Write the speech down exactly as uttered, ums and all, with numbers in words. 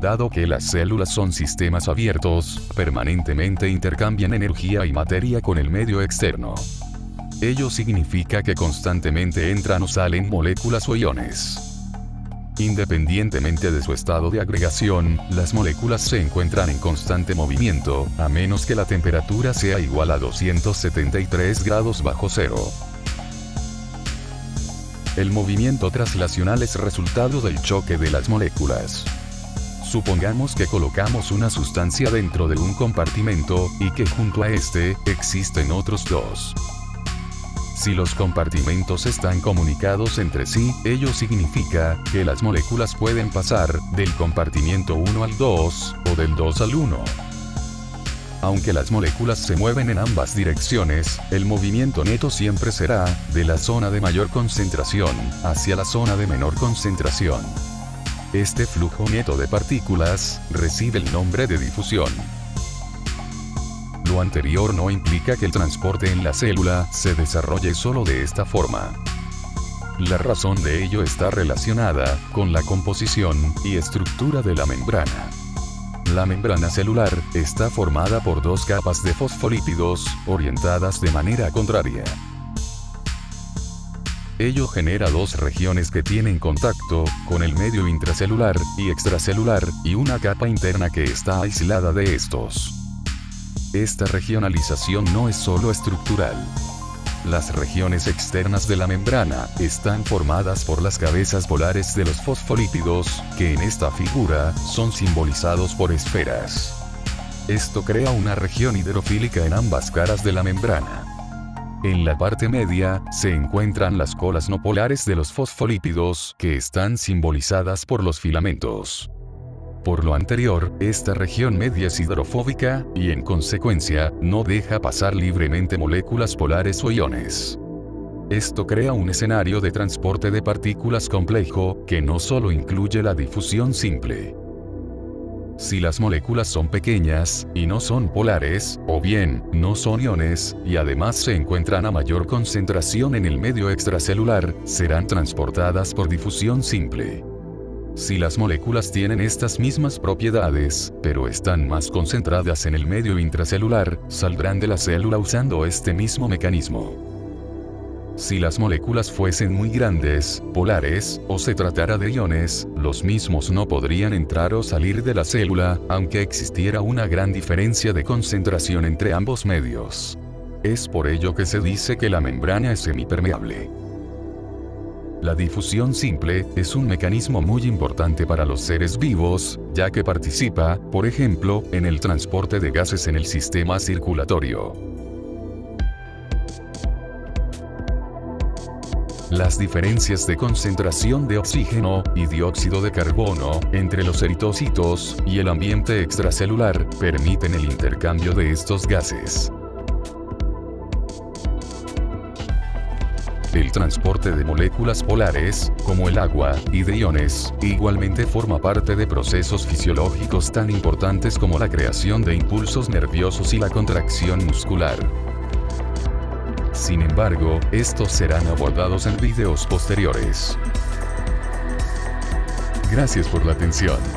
Dado que las células son sistemas abiertos, permanentemente intercambian energía y materia con el medio externo. Ello significa que constantemente entran o salen moléculas o iones. Independientemente de su estado de agregación, las moléculas se encuentran en constante movimiento, a menos que la temperatura sea igual a doscientos setenta y tres grados bajo cero. El movimiento traslacional es resultado del choque de las moléculas. Supongamos que colocamos una sustancia dentro de un compartimento, y que junto a este, existen otros dos. Si los compartimentos están comunicados entre sí, ello significa que las moléculas pueden pasar del compartimiento uno al dos, o del dos al uno. Aunque las moléculas se mueven en ambas direcciones, el movimiento neto siempre será de la zona de mayor concentración hacia la zona de menor concentración. Este flujo neto de partículas recibe el nombre de difusión. Lo anterior no implica que el transporte en la célula se desarrolle solo de esta forma. La razón de ello está relacionada con la composición y estructura de la membrana. La membrana celular está formada por dos capas de fosfolípidos, orientadas de manera contraria. Ello genera dos regiones que tienen contacto con el medio intracelular y extracelular, y una capa interna que está aislada de estos. Esta regionalización no es solo estructural. Las regiones externas de la membrana están formadas por las cabezas polares de los fosfolípidos, que en esta figura son simbolizados por esferas. Esto crea una región hidrofílica en ambas caras de la membrana. En la parte media, se encuentran las colas no polares de los fosfolípidos, que están simbolizadas por los filamentos. Por lo anterior, esta región media es hidrofóbica, y en consecuencia, no deja pasar libremente moléculas polares o iones. Esto crea un escenario de transporte de partículas complejo, que no solo incluye la difusión simple. Si las moléculas son pequeñas, y no son polares, o bien, no son iones, y además se encuentran a mayor concentración en el medio extracelular, serán transportadas por difusión simple. Si las moléculas tienen estas mismas propiedades, pero están más concentradas en el medio intracelular, saldrán de la célula usando este mismo mecanismo. Si las moléculas fuesen muy grandes, polares, o se tratara de iones, los mismos no podrían entrar o salir de la célula, aunque existiera una gran diferencia de concentración entre ambos medios. Es por ello que se dice que la membrana es semipermeable. La difusión simple es un mecanismo muy importante para los seres vivos, ya que participa, por ejemplo, en el transporte de gases en el sistema circulatorio. Las diferencias de concentración de oxígeno y dióxido de carbono entre los eritrocitos y el ambiente extracelular permiten el intercambio de estos gases. El transporte de moléculas polares, como el agua, y de iones, igualmente forma parte de procesos fisiológicos tan importantes como la creación de impulsos nerviosos y la contracción muscular. Sin embargo, estos serán abordados en videos posteriores. Gracias por la atención.